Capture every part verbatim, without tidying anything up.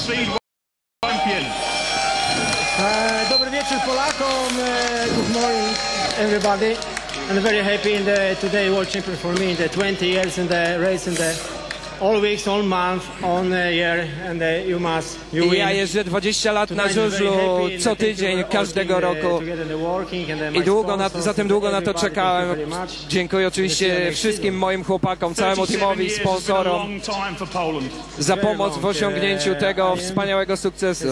Speedway champion. Uh, dobry wieczór Polakom. Uh, good morning everybody. I'm very happy in the today World Champion for me in the twenty years in the race in the all weeks, all month, on the year, and uh, you must you win. Ja jeżdżę dwadzieścia lat na żużlu co tydzień, każdego roku i długo na, zatem długo na to czekałem. Dziękuję oczywiście wszystkim moim chłopakom, całemu teamowi, sponsorom za pomoc w osiągnięciu tego wspaniałego sukcesu.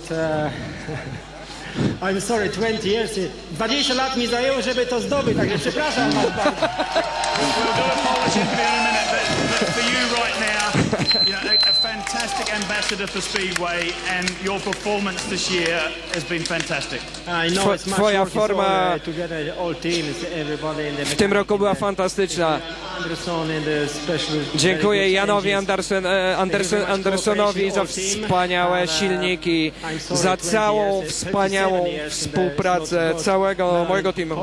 I'm sorry, twenty years. dwadzieścia lat mi zajęło, żeby to zdobyć, także przepraszam was bardzo. You know, a, a fantastic ambassador for Speedway, and your performance this year has been fantastic. I know it's much Twoja work, forma all, uh, together, all team, everybody in the w tym roku była fantastyczna. Dziękuję Janowi Andersen, Andersen, Andersonowi za wspaniałe silniki, za całą wspaniałą współpracę całego mojego teamu.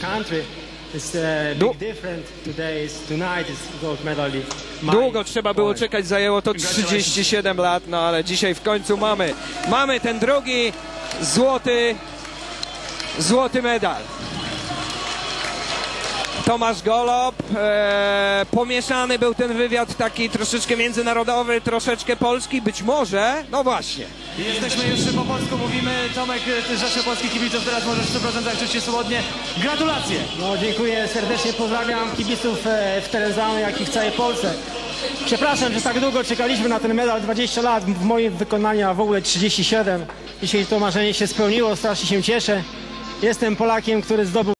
Długo trzeba było czekać, zajęło to trzydzieści siedem lat, no ale dzisiaj w końcu mamy, mamy ten drugi złoty, złoty medal. Tomasz Golob, e, pomieszany był ten wywiad, taki troszeczkę międzynarodowy, troszeczkę polski, być może, no właśnie. Jesteśmy już po polsku, mówimy. Tomek, ty z Rzeszy Polskich Kibiców, teraz możesz w stu procentach czuć się swobodnie. Gratulacje! No dziękuję serdecznie, pozdrawiam kibiców w Terezano, jak i w całej Polsce. Przepraszam, że tak długo czekaliśmy na ten medal, dwadzieścia lat w moim wykonaniu, a w ogóle trzydzieści siedem. Dzisiaj to marzenie się spełniło, strasznie się cieszę. Jestem Polakiem, który zdobył